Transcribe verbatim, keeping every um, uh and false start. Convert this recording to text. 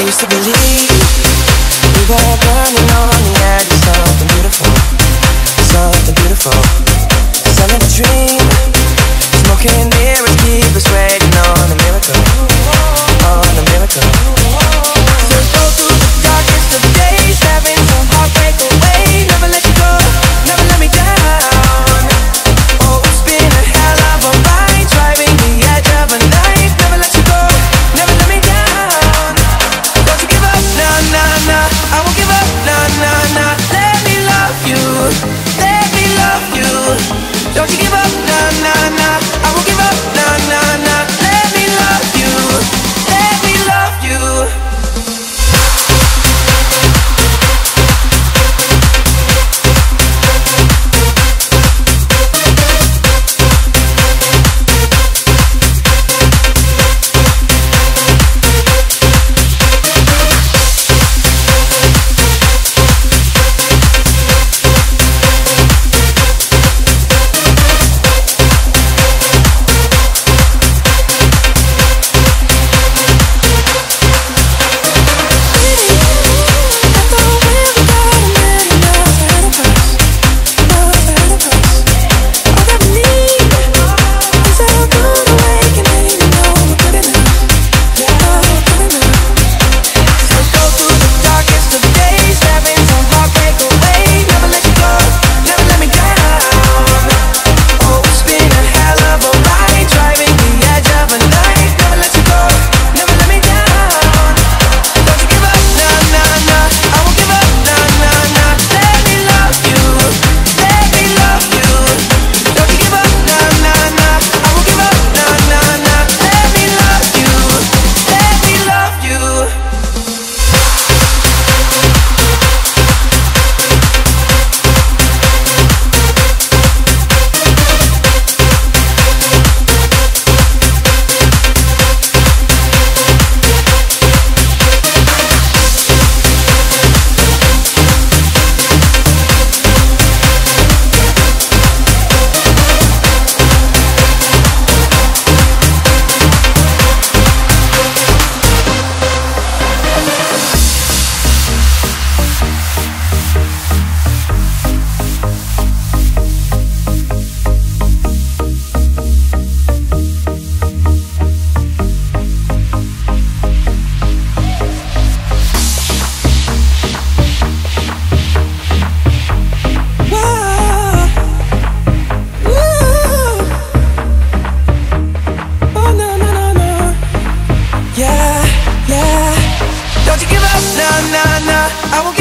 used to believe we were burning on the edge of something beautiful, something beautiful. Selling a dream, smoking mirrors keep us waiting on a miracle, on a miracle. So go through the darkest of days, having some heartbreak away. Never let you go, never let me down. Oh, it's been a hell of a ride, driving the edge of a knife. Never let you go, never let me down. Don't you give up, nah, nah, nah. I won't give up, nah, nah, nah. Let me love you, let me love you. Don't you give up, nah, nah, nah. I won't give up, nah, nah, nah. Let me love you, let me love you. I won't